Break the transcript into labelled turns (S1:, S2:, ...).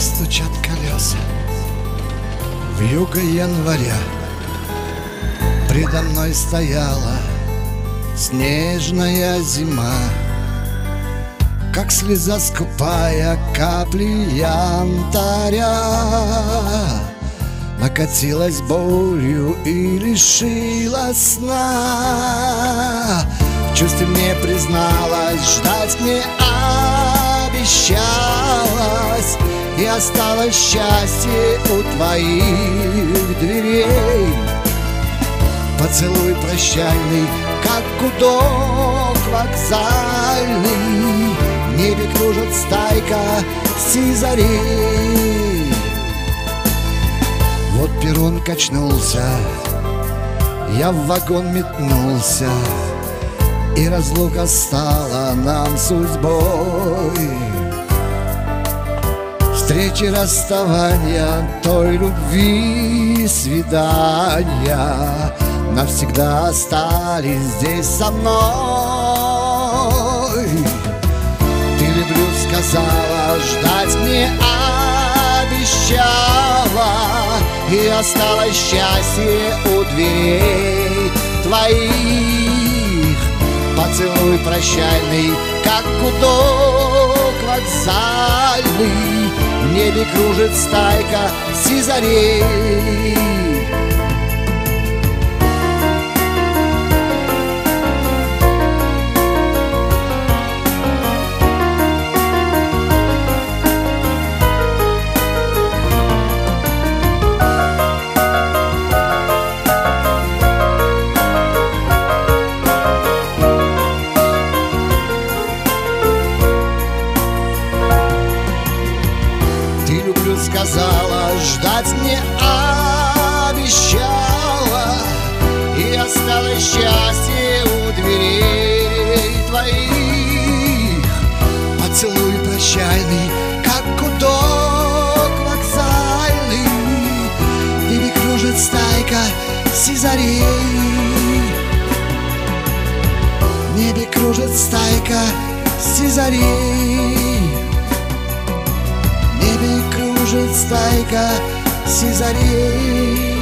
S1: стучат колеса вьюга января. Предо мной стояла снежная зима, как слеза скупая капли янтаря. Накатилась болью и лишила сна. В чувстве мне призналась, ждать не обещалась, и осталось счастье у твоих дверей. Поцелуй прощальный, как гудок вокзальный, в небе кружит стайка сизарей. Вот перрон качнулся, я в вагон метнулся, и разлука стала нам судьбой. Встречи, расставания, той любви, свидания навсегда остались здесь со мной. Ты люблю сказала, ждать не обещала, и осталось счастье у дверей твоих. Поцелуй прощальный, как гудок вокзальный, в небе кружит стайка сизарей. Сказала, ждать не обещала, и осталось счастье у дверей твоих. Поцелуй прощальный, как гудок вокзальный, в небе кружит стайка сизарей. В небе кружит стайка сизарей. В небе кружит стайка сизарей.